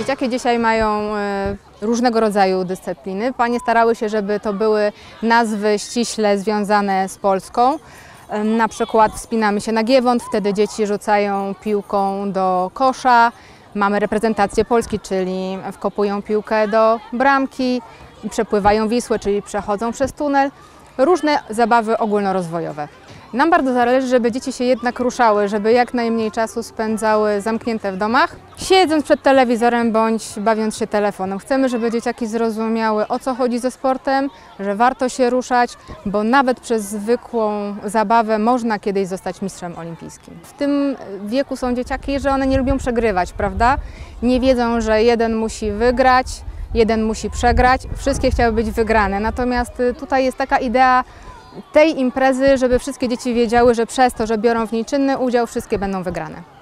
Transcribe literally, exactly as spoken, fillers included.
Dzieciaki dzisiaj mają różnego rodzaju dyscypliny. Panie starały się, żeby to były nazwy ściśle związane z Polską. Na przykład wspinamy się na Giewont, wtedy dzieci rzucają piłką do kosza. Mamy reprezentację Polski, czyli wkopują piłkę do bramki, przepływają Wisłę, czyli przechodzą przez tunel. Różne zabawy ogólnorozwojowe. Nam bardzo zależy, żeby dzieci się jednak ruszały, żeby jak najmniej czasu spędzały zamknięte w domach, siedząc przed telewizorem bądź bawiąc się telefonem. Chcemy, żeby dzieciaki zrozumiały, o co chodzi ze sportem, że warto się ruszać, bo nawet przez zwykłą zabawę można kiedyś zostać mistrzem olimpijskim. W tym wieku są dzieciaki, że one nie lubią przegrywać, prawda? Nie wiedzą, że jeden musi wygrać, jeden musi przegrać, wszystkie chciały być wygrane. Natomiast tutaj jest taka idea tej imprezy, żeby wszystkie dzieci wiedziały, że przez to, że biorą w niej czynny udział, wszystkie będą wygrane.